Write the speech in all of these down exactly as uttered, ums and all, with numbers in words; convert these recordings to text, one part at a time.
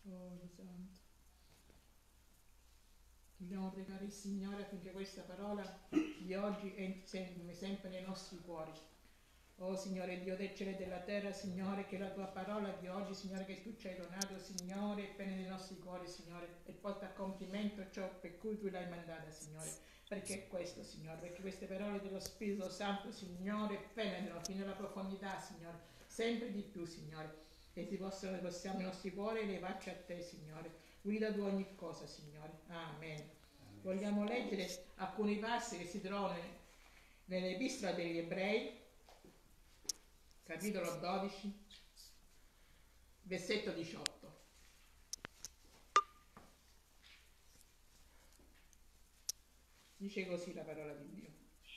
Oh, Dio santo. Dobbiamo pregare il Signore affinché questa parola di oggi entri sempre nei nostri cuori. Oh Signore Dio del cielo e della terra, Signore, che la tua parola di oggi, Signore, che tu ci hai donato, Signore, è bene nei nostri cuori, Signore, e porta a compimento ciò per cui tu l'hai mandata, Signore. Perché è questo, Signore, perché queste parole dello Spirito Santo, Signore, penetrano fino alla profondità, Signore, sempre di più, Signore, e si possono, possiamo i nostri cuori levarci a te, Signore. Guida tu ogni cosa, Signore. Amen. Vogliamo leggere alcuni passi che si trovano nell'Epistola degli Ebrei, capitolo dodici, versetto diciotto. Dice così la parola di Dio.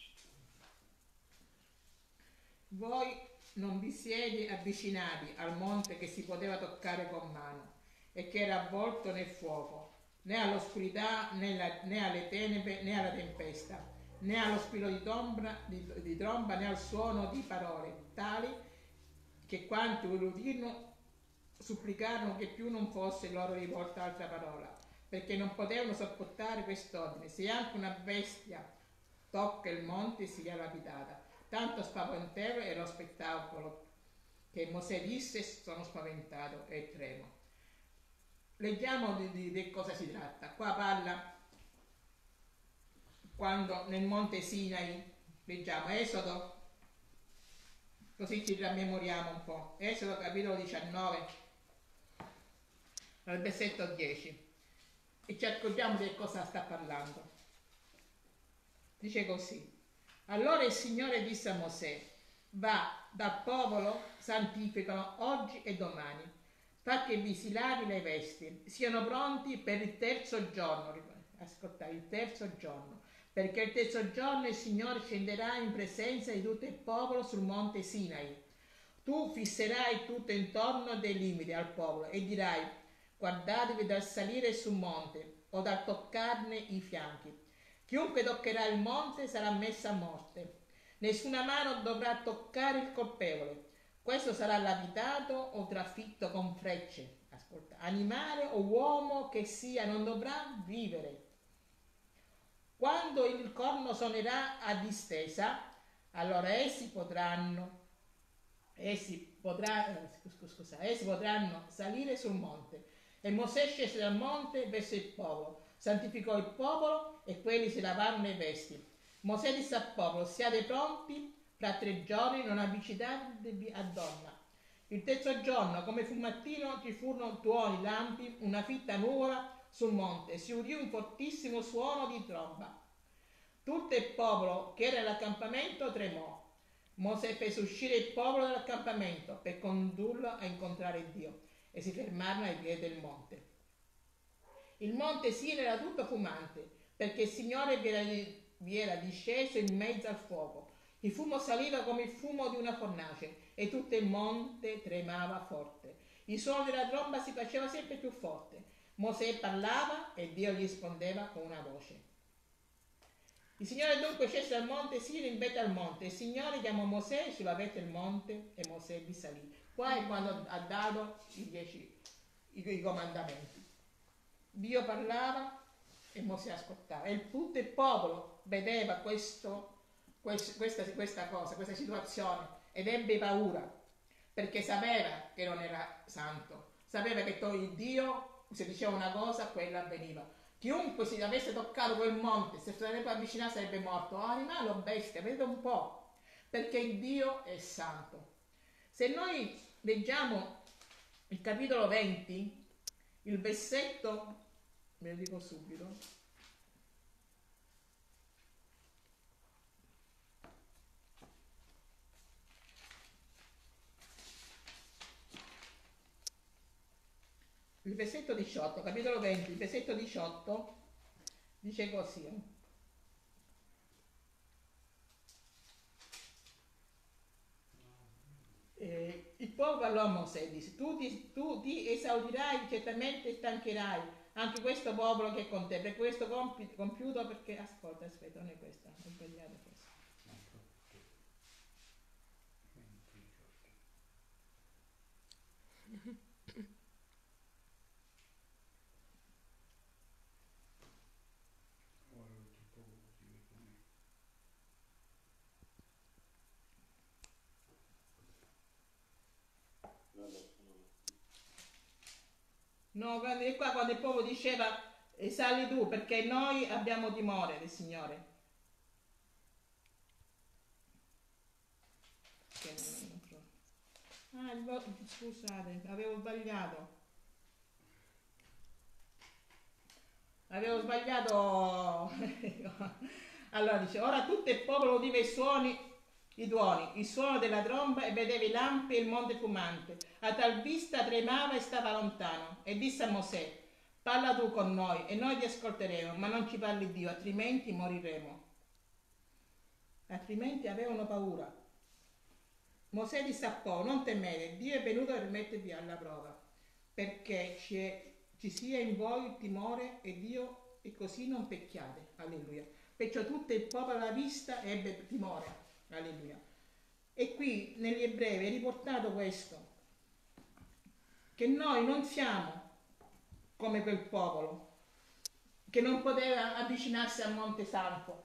Voi non vi siete avvicinati al monte che si poteva toccare con mano e che era avvolto nel fuoco, né all'oscurità, né, la, né alle tenebre, né alla tempesta, né allo spiro di, tombra, di, di tromba, né al suono di parole tali che quanti lo udirono supplicarono che più non fosse loro rivolta altra parola, perché non potevano sopportare quest'ordine: se anche una bestia tocca il monte sia lapidata. Tanto spaventevole era lo spettacolo che Mosè disse: sono spaventato e tremo. Leggiamo di, di, di cosa si tratta. Qua parla quando nel monte Sinai, leggiamo Esodo, così ci rammemoriamo un po'. Esodo capitolo diciannove, al versetto dieci, e ci accorgiamo di cosa sta parlando. Dice così: allora il Signore disse a Mosè: va dal popolo, santificano oggi e domani, fa che vi si lavi le vesti, siano pronti per il terzo giorno. Ascoltate, il terzo giorno, perché il terzo giorno il Signore scenderà in presenza di tutto il popolo sul monte Sinai. Tu fisserai tutto intorno dei limiti al popolo e dirai: guardatevi dal salire sul monte o dal toccarne i fianchi. Chiunque toccherà il monte sarà messo a morte. Nessuna mano dovrà toccare il colpevole. Questo sarà lapidato o trafitto con frecce. Ascolta, animale o uomo che sia non dovrà vivere. Quando il corno suonerà a distesa, allora essi potranno, essi, potrà, scusa, essi potranno salire sul monte. E Mosè scese dal monte verso il popolo, santificò il popolo e quelli si lavarono le vesti. Mosè disse al popolo: siate pronti, fra tre giorni non avvicinatevi a donna. Il terzo giorno, come fu mattino, ci furono tuoni, lampi, una fitta nuvola sul monte, si udì un fortissimo suono di tromba. Tutto il popolo che era all'accampamento tremò. Mosè fece uscire il popolo dall'accampamento per condurlo a incontrare Dio, e si fermarono ai piedi del monte. Il monte Sinai era tutto fumante, perché il Signore vi era, vi era disceso in mezzo al fuoco. Il fumo saliva come il fumo di una fornace e tutto il monte tremava forte. Il suono della tromba si faceva sempre più forte. Mosè parlava e Dio gli rispondeva con una voce. Il Signore dunque scese dal monte Sinai in vetta al monte. Il Signore chiamò Mosè sulla vetta del monte e Mosè vi salì. Qua è quando ha dato i dieci i, i comandamenti. Dio parlava e Mosè ascoltava, e tutto il popolo vedeva questo, questo, questa, questa cosa, questa situazione, ed ebbe paura, perché sapeva che non era santo, sapeva che il Dio, se diceva una cosa, quella avveniva. Chiunque si avesse toccato quel monte, se sarebbe avvicinato, sarebbe morto, o animale o bestia, vedete un po', perché il Dio è santo. Se noi leggiamo il capitolo venti, il versetto, ve lo dico subito, il versetto diciotto, capitolo venti, il versetto diciotto dice così: eh, il popolo parlò a Mosè e disse: tu ti, tu ti esaurirai, certamente stancherai anche questo popolo che è con te, per questo compi, compiuto, perché ascolta, aspetta, non è questa, ho sbagliato questo. No, quando, e qua quando il popolo diceva eh, sali tu perché noi abbiamo timore del Signore. Che non- non- Ah, il vo- scusate, avevo sbagliato. Avevo sbagliato. Allora dice, ora tutto il popolo udiva i suoni, i tuoni, il suono della tromba e vedeva i lampi e il monte fumante. A tal vista tremava e stava lontano. E disse a Mosè, parla tu con noi e noi ti ascolteremo, ma non ci parli Dio, altrimenti moriremo. Altrimenti avevano paura. Mosè disse a Pò, non temete, Dio è venuto per mettervi alla prova, perché ci, è, ci sia in voi il timore e Dio e così non pecchiate. Alleluia. Perciò tutto il popolo alla vista ebbe timore. Alleluia. E qui negli Ebrei è riportato questo, che noi non siamo come quel popolo che non poteva avvicinarsi al Monte Santo.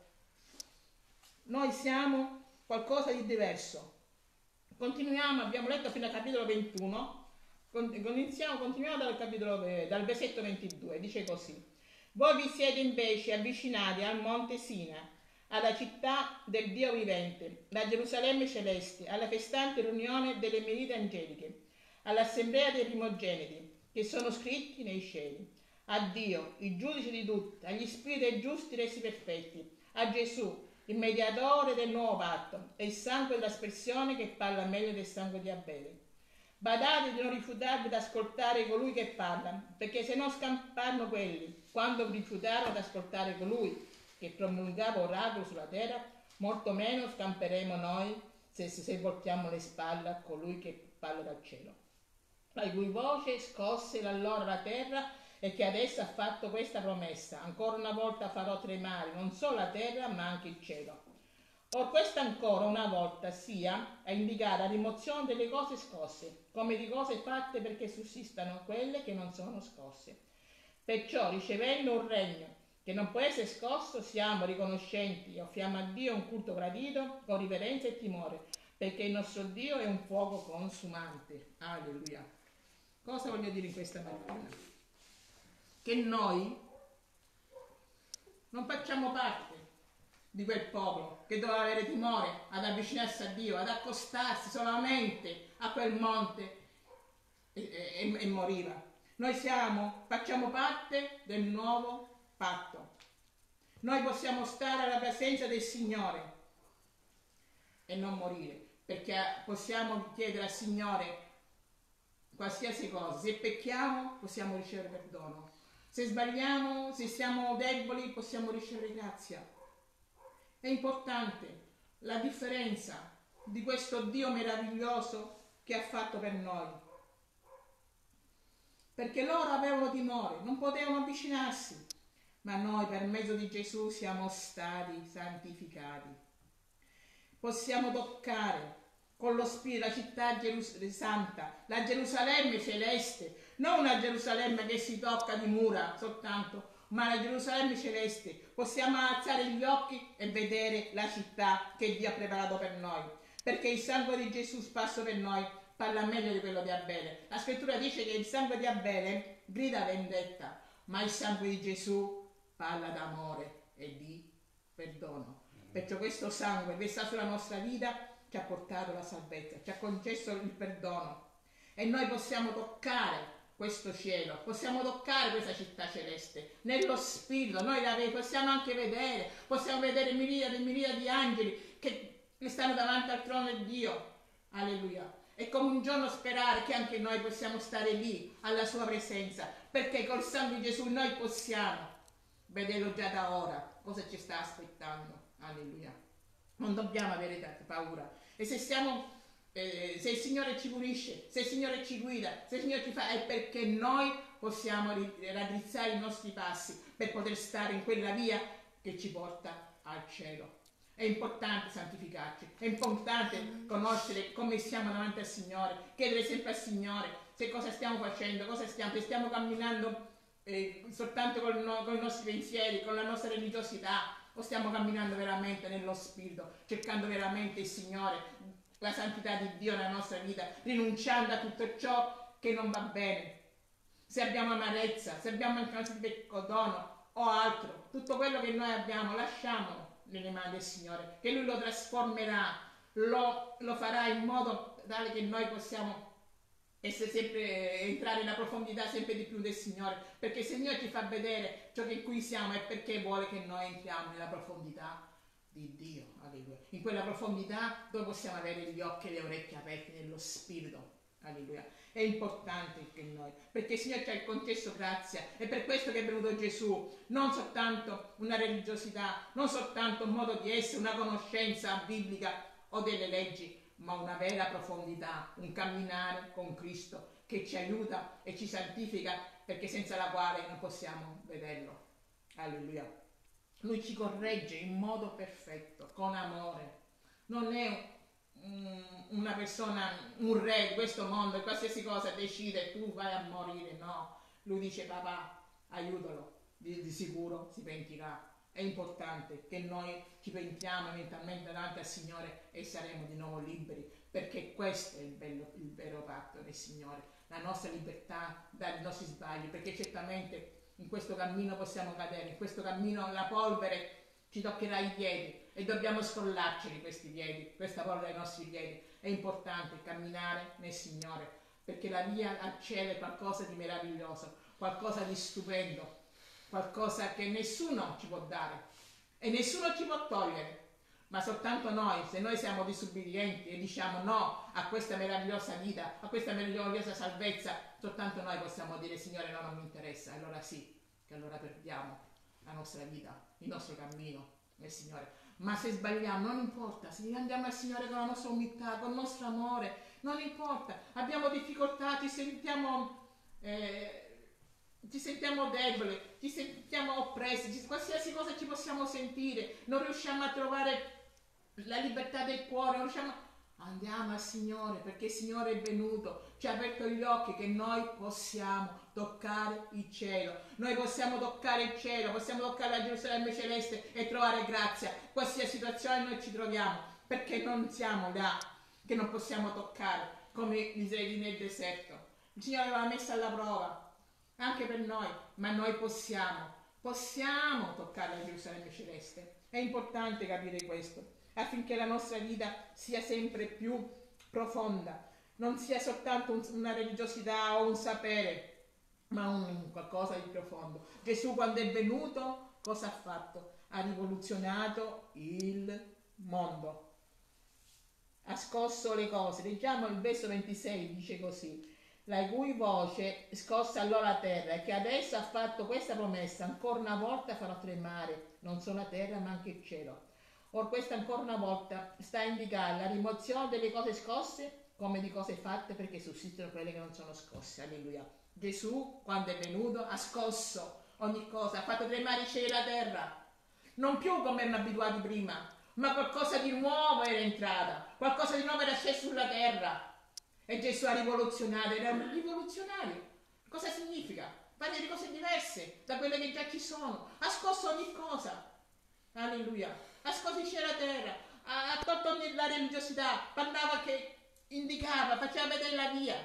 Noi siamo qualcosa di diverso. Continuiamo, abbiamo letto fino al capitolo ventuno, continuiamo, continuiamo dal, capitolo, dal versetto ventidue, dice così. Voi vi siete invece avvicinati al monte Sina, alla città del Dio vivente, da Gerusalemme celeste, alla festante riunione delle merite angeliche, all'assemblea dei primogeniti, che sono scritti nei cieli, a Dio, il giudice di tutti, agli spiriti giusti resi perfetti, a Gesù, il mediatore del nuovo patto, e il sangue dell'aspersione che parla meglio del sangue di Abele. Badate di non rifiutarvi ad ascoltare colui che parla, perché se non scamparono quelli, quando rifiutarono ad ascoltare colui che promulgava oracoli sulla terra, molto meno scamperemo noi se, se voltiamo le spalle a colui che parla dal cielo, la cui voce scosse allora la terra e che adesso ha fatto questa promessa: ancora una volta farò tremare non solo la terra ma anche il cielo. Or questa ancora una volta sia a indicare la rimozione delle cose scosse, come di cose fatte perché sussistano quelle che non sono scosse. Perciò, ricevendo un regno che non può essere scosso, siamo riconoscenti e offriamo a Dio un culto gradito con riverenza e timore, perché il nostro Dio è un fuoco consumante. Alleluia. Cosa voglio dire in questa mattina? Che noi non facciamo parte di quel popolo che doveva avere timore ad avvicinarsi a Dio, ad accostarsi solamente a quel monte e, e, e moriva. Noi siamo, facciamo parte del nuovo patto. Noi possiamo stare alla presenza del Signore e non morire, perché possiamo chiedere al Signore qualsiasi cosa. Se pecchiamo possiamo ricevere perdono, se sbagliamo, se siamo deboli possiamo ricevere grazia. È importante la differenza di questo Dio meraviglioso che ha fatto per noi, perché loro avevano timore, non potevano avvicinarsi, ma noi per mezzo di Gesù siamo stati santificati. Possiamo toccare con lo Spirito la città Gerus- santa, la Gerusalemme celeste, non una Gerusalemme che si tocca di mura soltanto, ma la Gerusalemme celeste. Possiamo alzare gli occhi e vedere la città che Dio ha preparato per noi, perché il sangue di Gesù sparso per noi parla meglio di quello di Abele. La scrittura dice che il sangue di Abele grida vendetta, ma il sangue di Gesù parla d'amore e di perdono. Perciò questo sangue versato sulla nostra vita ci ha portato la salvezza, ci ha concesso il perdono e noi possiamo toccare questo cielo, possiamo toccare questa città celeste nello spirito. Noi la possiamo anche vedere, possiamo vedere miliardi e miliardi di angeli che, che stanno davanti al trono di Dio. Alleluia. E come un giorno sperare che anche noi possiamo stare lì alla sua presenza, perché col sangue di Gesù noi possiamo vederlo già da ora cosa ci sta aspettando. Alleluia. Non dobbiamo avere tanta paura. E se siamo Eh, se il Signore ci punisce, se il Signore ci guida, se il Signore ci fa, è perché noi possiamo raddrizzare i nostri passi per poter stare in quella via che ci porta al cielo. È importante santificarci, è importante conoscere come siamo davanti al Signore, chiedere sempre al Signore se cosa stiamo facendo, cosa stiamo, se stiamo camminando eh, soltanto con, no, con i nostri pensieri, con la nostra religiosità, o stiamo camminando veramente nello Spirito, cercando veramente il Signore, la santità di Dio nella nostra vita, rinunciando a tutto ciò che non va bene. se abbiamo amarezza, se abbiamo mancanza di perdono o altro, tutto quello che noi abbiamo, lasciamolo nelle mani del Signore, che Lui lo trasformerà, lo, lo farà in modo tale che noi possiamo essere sempre, entrare nella profondità sempre di più del Signore, perché il Signore ci fa vedere ciò che in cui siamo è perché vuole che noi entriamo nella profondità di Dio, alleluia. In quella profondità dove possiamo avere gli occhi e le orecchie aperti nello Spirito, alleluia. È importante che noi, perché il Signore ci ha concesso grazia, è per questo che è venuto Gesù, non soltanto una religiosità, non soltanto un modo di essere, una conoscenza biblica o delle leggi, ma una vera profondità, un camminare con Cristo che ci aiuta e ci santifica, perché senza la quale non possiamo vederlo. Alleluia. Lui ci corregge in modo perfetto, con amore. Non è un, una persona, un re di questo mondo, e qualsiasi cosa decide tu vai a morire, no. Lui dice: papà, aiutalo, di, di sicuro si pentirà. È importante che noi ci pentiamo mentalmente davanti al Signore e saremo di nuovo liberi, perché questo è il, bello, il vero patto del Signore, la nostra libertà dai nostri sbagli, perché certamente in questo cammino possiamo cadere, in questo cammino la polvere ci toccherà i piedi e dobbiamo scrollarceli questi piedi, questa polvere ai nostri piedi. È importante camminare nel Signore, perché la via al cielo è qualcosa di meraviglioso, qualcosa di stupendo, qualcosa che nessuno ci può dare e nessuno ci può togliere, ma soltanto noi. Se noi siamo disubbidienti e diciamo no a questa meravigliosa vita, a questa meravigliosa salvezza, soltanto noi possiamo dire: Signore, no, non mi interessa. Allora sì, che allora perdiamo la nostra vita, il nostro cammino nel Signore. Ma se sbagliamo non importa, se andiamo al Signore con la nostra umiltà, con il nostro amore, non importa. Abbiamo difficoltà, ci sentiamo eh, ci sentiamo deboli, ci sentiamo oppressi, qualsiasi cosa ci possiamo sentire, non riusciamo a trovare la libertà del cuore, non riusciamo, andiamo al Signore, perché il Signore è venuto, ci ha aperto gli occhi che noi possiamo toccare il cielo, noi possiamo toccare il cielo, possiamo toccare la Gerusalemme celeste e trovare grazia, qualsiasi situazione noi ci troviamo, perché non siamo là che non possiamo toccare come gli israeliti nel deserto. Il Signore l'ha messa alla prova anche per noi, ma noi possiamo, possiamo toccare la Gerusalemme celeste. È importante capire questo, affinché la nostra vita sia sempre più profonda, non sia soltanto un, una religiosità o un sapere, ma un qualcosa di profondo. Gesù, quando è venuto, cosa ha fatto? Ha rivoluzionato il mondo, ha scosso le cose. Leggiamo il verso ventisei, dice così: la cui voce scosse allora la terra, e che adesso ha fatto questa promessa: ancora una volta farò tremare non solo la terra ma anche il cielo. Or questa ancora una volta sta a indicare la rimozione delle cose scosse come di cose fatte, perché sussistono quelle che non sono scosse. Alleluia. Gesù, quando è venuto, ha scosso ogni cosa, ha fatto tremare i cieli e la terra, non più come erano abituati prima, ma qualcosa di nuovo era entrata, qualcosa di nuovo era sceso sulla terra. E Gesù ha rivoluzionato, era un rivoluzionario. Cosa significa? Fare di cose diverse da quelle che già ci sono. Ha scosso ogni cosa. Alleluia. Ha scosso il cielo e la terra. Ha, ha tolto ogni la religiosità. Parlava che indicava, faceva vedere la via.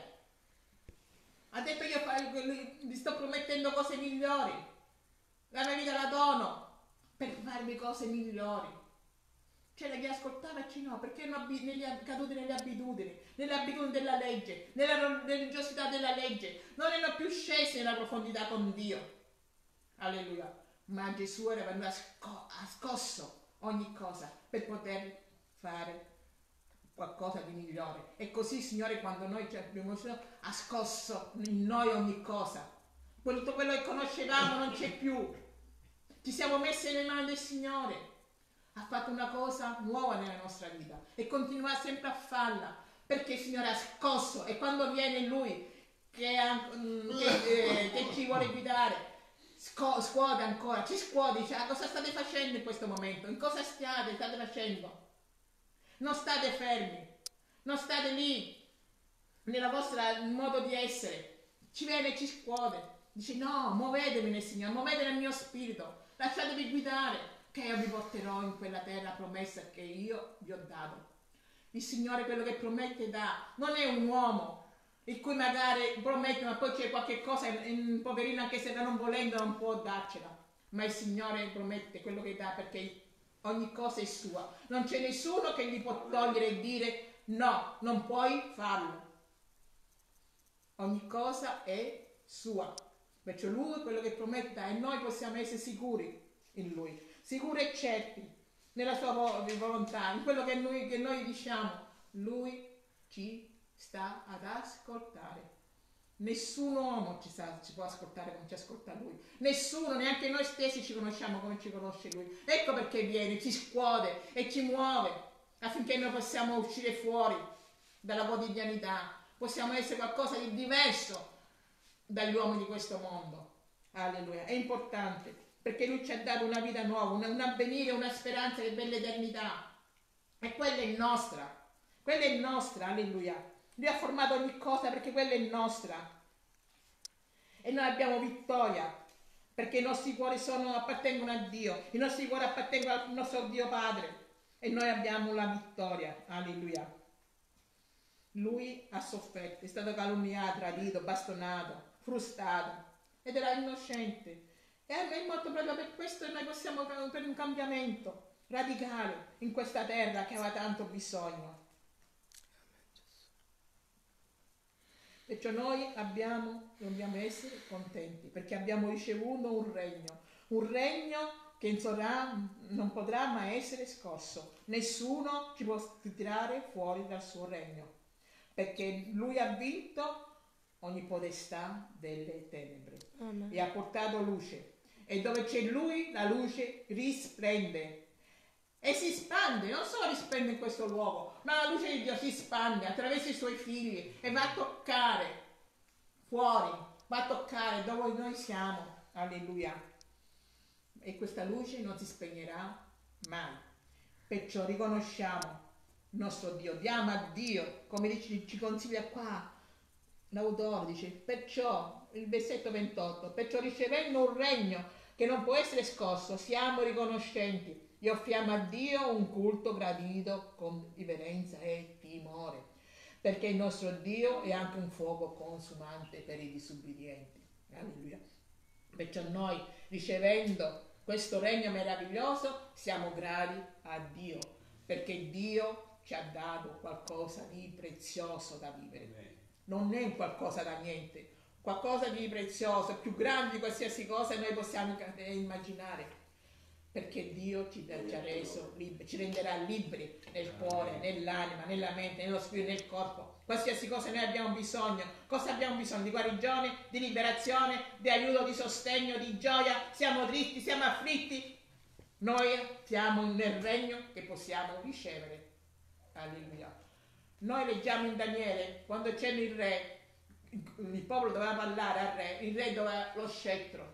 Ha detto: io vi sto promettendo cose migliori. La mia vita la dono per farvi cose migliori. C'era chi ascoltava e chi no, perché erano caduti nelle abitudini, nelle abitudini della legge, nella religiosità della legge, non erano più scesi nella profondità con Dio. Alleluia. Ma Gesù era venuto, ha scosso ogni cosa per poter fare qualcosa di migliore. E così, Signore, quando noi ci abbiamo ha scosso in noi ogni cosa. Tutto quello che conoscevamo non c'è più. Ci siamo messi nelle mani del Signore. Ha fatto una cosa nuova nella nostra vita e continua sempre a farla, perché il Signore ha scosso, e quando viene Lui che, che, eh, che ci vuole guidare, sco, scuote ancora, ci scuote, dice: ah, cosa state facendo in questo momento? In cosa state, state facendo? Non state fermi, non state lì nella vostra modo di essere, ci viene e ci scuote, dice: no, muovetevi nel Signore, muovete nel mio spirito, lasciatevi guidare, che io vi porterò in quella terra promessa che io vi ho dato. Il Signore quello che promette dà, non è un uomo. in cui magari promette ma poi c'è qualche cosa, un poverino anche se non volendo non può darcela, ma il Signore promette quello che dà perché ogni cosa è sua, non c'è nessuno che gli può togliere e dire no, non puoi farlo, ogni cosa è sua, perciò Lui quello che promette e noi possiamo essere sicuri in Lui, sicuri e certi nella sua volontà, in quello che noi, che noi diciamo, Lui ci sta ad ascoltare. Nessun uomo ci, sa, ci può ascoltare come ci ascolta Lui, nessuno, neanche noi stessi ci conosciamo come ci conosce Lui. Ecco perché viene, ci scuote e ci muove affinché noi possiamo uscire fuori dalla quotidianità, possiamo essere qualcosa di diverso dagli uomini di questo mondo. Alleluia, è importante perché Lui ci ha dato una vita nuova, un, un avvenire, una speranza che è l'eternità e quella è nostra, quella è nostra, alleluia. Lui ha formato ogni cosa perché quella è nostra e noi abbiamo vittoria perché i nostri cuori sono, appartengono a Dio, i nostri cuori appartengono al nostro Dio Padre e noi abbiamo la vittoria, alleluia. Lui ha sofferto, è stato calunniato, tradito, bastonato, frustato ed era innocente e è morto proprio per questo e noi possiamo per un cambiamento radicale in questa terra che aveva tanto bisogno. Perciò noi abbiamo, dobbiamo essere contenti perché abbiamo ricevuto un regno, un regno che sarà, non potrà mai essere scosso. Nessuno ci può tirare fuori dal suo regno perché Lui ha vinto ogni potestà delle tenebre. Amen. E ha portato luce e dove c'è Lui la luce risplende e si espande, non solo risplende in questo luogo, ma la luce di Dio si espande attraverso i Suoi figli e va a toccare fuori, va a toccare dove noi siamo, alleluia, e questa luce non si spegnerà mai, perciò riconosciamo il nostro Dio, diamo a Dio, come dice, ci consiglia qua l'autore, dice, perciò, il versetto ventotto, perciò ricevendo un regno che non può essere scosso, siamo riconoscenti e offriamo a Dio un culto gradito con riverenza e timore, perché il nostro Dio è anche un fuoco consumante per i disubbidienti. Alleluia. Perciò noi, ricevendo questo regno meraviglioso, siamo grati a Dio, perché Dio ci ha dato qualcosa di prezioso da vivere. Non è qualcosa da niente, qualcosa di prezioso, più grande di qualsiasi cosa noi possiamo immaginare. Perché Dio ci, ci ha reso liberi, ci renderà liberi nel cuore, nell'anima, nella mente, nello spirito, nel corpo. Qualsiasi cosa noi abbiamo bisogno. Cosa abbiamo bisogno? Di guarigione, di liberazione, di aiuto, di sostegno, di gioia. Siamo tristi, siamo afflitti. Noi siamo nel regno che possiamo ricevere. Alleluia. Noi leggiamo in Daniele, quando c'è il re, il popolo doveva parlare al re, il re doveva lo scettro.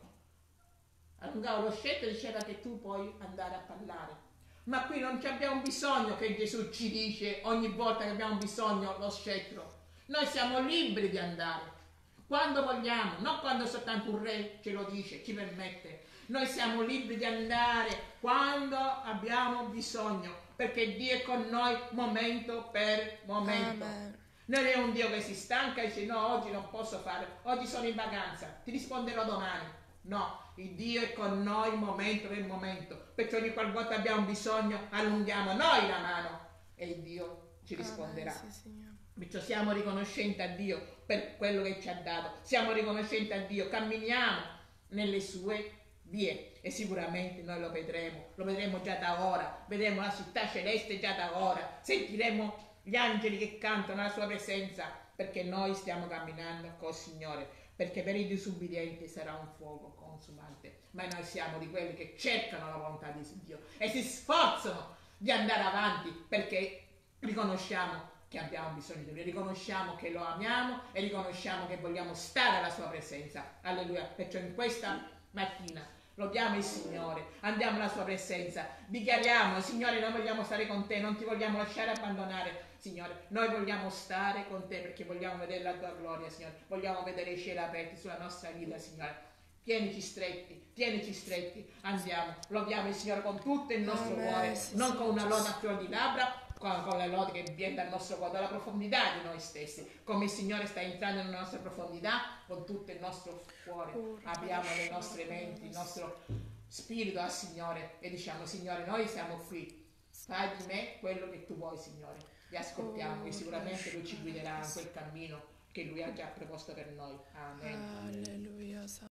Allungava lo scettro e diceva che tu puoi andare a parlare. Ma qui non abbiamo bisogno che Gesù ci dice ogni volta che abbiamo bisogno lo scettro. Noi siamo liberi di andare quando vogliamo, non quando soltanto un re ce lo dice, ci permette. Noi siamo liberi di andare quando abbiamo bisogno, perché Dio è con noi momento per momento. Amen. Non è un Dio che si stanca e dice no, oggi non posso fare, oggi sono in vacanza, ti risponderò domani. No, il Dio è con noi momento per momento, perciò ogni qualvolta abbiamo bisogno allunghiamo noi la mano e il Dio ci risponderà. Ah, sì, perciò siamo riconoscenti a Dio per quello che ci ha dato, siamo riconoscenti a Dio, camminiamo nelle sue vie e sicuramente noi lo vedremo, lo vedremo già da ora, vedremo la città celeste già da ora, sentiremo gli angeli che cantano alla sua presenza, perché noi stiamo camminando col Signore. Perché per i disubbidienti sarà un fuoco consumante, ma noi siamo di quelli che cercano la volontà di Dio e si sforzano di andare avanti perché riconosciamo che abbiamo bisogno di Lui, riconosciamo che lo amiamo e riconosciamo che vogliamo stare alla sua presenza. Alleluia. Perciò in questa mattina lodiamo il Signore, andiamo alla sua presenza, dichiariamo: Signore, noi vogliamo stare con te, non ti vogliamo lasciare abbandonare. Signore, noi vogliamo stare con te perché vogliamo vedere la tua gloria, Signore, vogliamo vedere i cieli aperti sulla nostra vita, Signore. Tienici stretti, tienici stretti, andiamo, lodiamo il Signore con tutto il nostro Amen, cuore, sì, non sì, con una lode a fior di labbra, con, con le lodi che viene dal nostro cuore, dalla profondità di noi stessi, come il Signore sta entrando nella nostra profondità, con tutto il nostro cuore, apriamo le nostre menti, il nostro spirito al Signore e diciamo: Signore, noi siamo qui, fai di me quello che tu vuoi, Signore. Vi ascoltiamo e sicuramente Lui ci guiderà in quel cammino che Lui ha già proposto per noi. Amen. Alleluia.